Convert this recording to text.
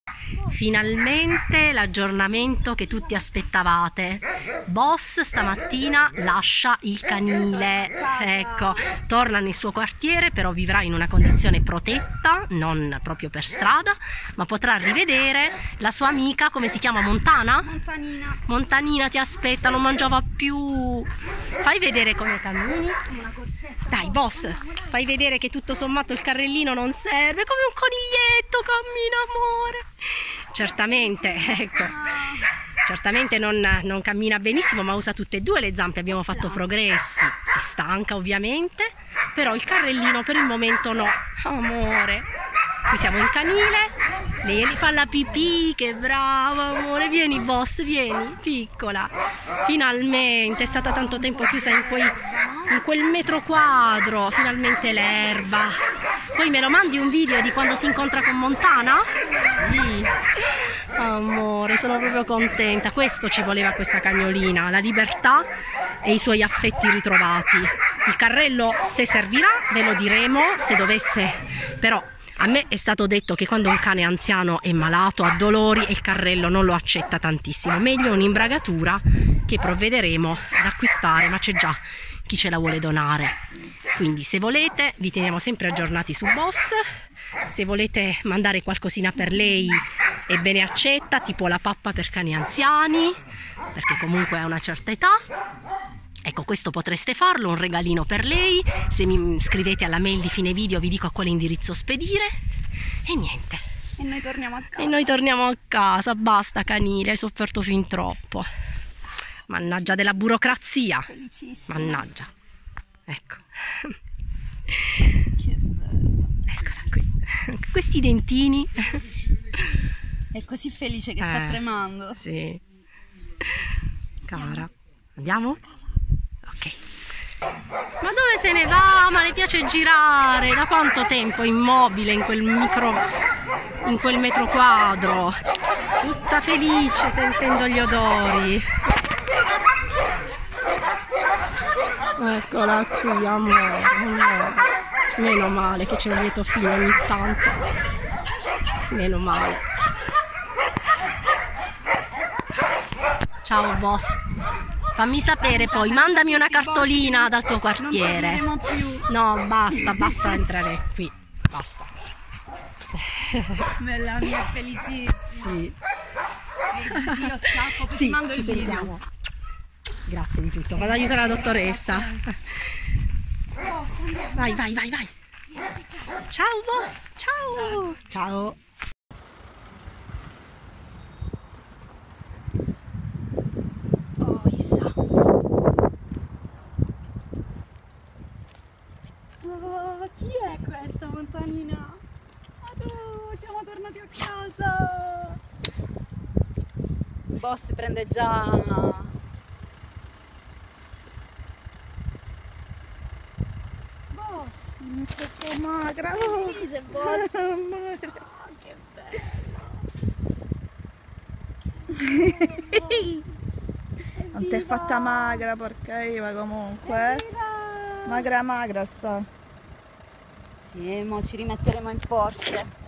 Finalmente l'aggiornamento che tutti aspettavate. Boss stamattina lascia il canile, ecco, torna nel suo quartiere, però vivrà in una condizione protetta, non proprio per strada, ma potrà rivedere la sua amica, come si chiama, Montana? Montanina. Montanina ti aspetta, non mangiava più. Fai vedere come cammini. Una corsetta. Dai, Boss, fai vedere che tutto sommato il carrellino non serve, come un coniglietto cammina, amore. Certamente, ecco, certamente non cammina benissimo, ma usa tutte e due le zampe, abbiamo fatto progressi, si stanca ovviamente, però il carrellino per il momento no, amore. Qui siamo in canile, lei fa la pipì, che brava, amore, vieni Boss, vieni, piccola, finalmente, è stata tanto tempo chiusa in quel metro quadro, finalmente l'erba. Poi me lo mandi un video di quando si incontra con Montana? Sì. Amore, sono proprio contenta. Questo ci voleva questa cagnolina, la libertà e i suoi affetti ritrovati. Il carrello, se servirà, ve lo diremo, se dovesse. Però a me è stato detto che quando un cane anziano è malato, ha dolori, e il carrello non lo accetta tantissimo. Meglio un'imbragatura che provvederemo ad acquistare, ma c'è già chi ce la vuole donare. Quindi se volete vi teniamo sempre aggiornati su Boss, se volete mandare qualcosina per lei è bene accetta, tipo la pappa per cani anziani, perché comunque ha una certa età. Ecco, questo potreste farlo, un regalino per lei. Se mi scrivete alla mail di fine video vi dico a quale indirizzo spedire. E niente. E noi torniamo a casa. E noi torniamo a casa, basta canile, hai sofferto fin troppo. Mannaggia della burocrazia. Felicissima. Mannaggia. Ecco. Che bello. Eccola qui. Questi dentini. È così felice che sta tremando. Sì. Cara. Andiamo? Ok. Ma dove se ne va? Ma le piace girare? Da quanto tempo immobile in quel metro quadro? Tutta felice sentendo gli odori. Eccola qui, amore. Meno male che c'è un lieto fine ogni tanto. Meno male. Ciao Boss. Fammi sapere poi, mandami una cartolina dal tuo quartiere. Non torneremo più. No, basta entrare qui. Basta. Bella mia, felicissima. Sì. Sì, io scappo, ti Sì, mando ci il video. sentiamo. Grazie di tutto. Vado ad aiutare la dottoressa. Vai. Ciao Boss. Ciao. Ciao. Oh, Issa. Oh, chi è questa Montanina? Siamo tornati a casa. Boss prende già. Boss, che magra. Felice, Boss. Che bello. Non ti è fatta magra, porca Eva, comunque. Magra sta. Sì, mo ci rimetteremo in forze.